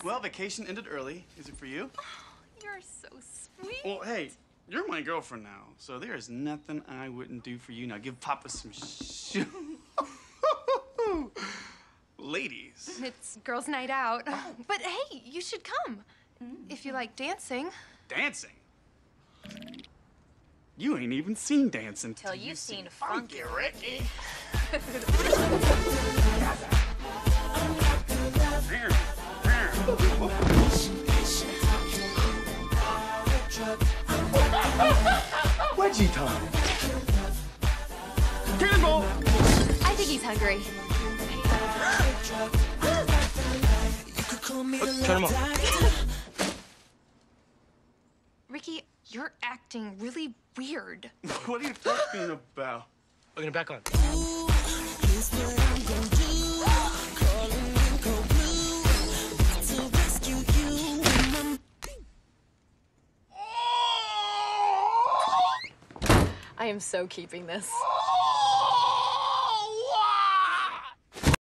Well, vacation ended early. Is it for you? Oh, you're so sweet. Well, hey, you're my girlfriend now, so there is nothing I wouldn't do for you. Now give Papa some Ladies. It's girls' night out. But hey, you should come. If you like dancing. Dancing? You ain't even seen dancing Till you've seen Funky Ricky. Wedgie time. Cannonball. I think he's hungry. Turn him off. Ricky, you're acting really weird. What are you talking about? We're gonna back on. I am so keeping this.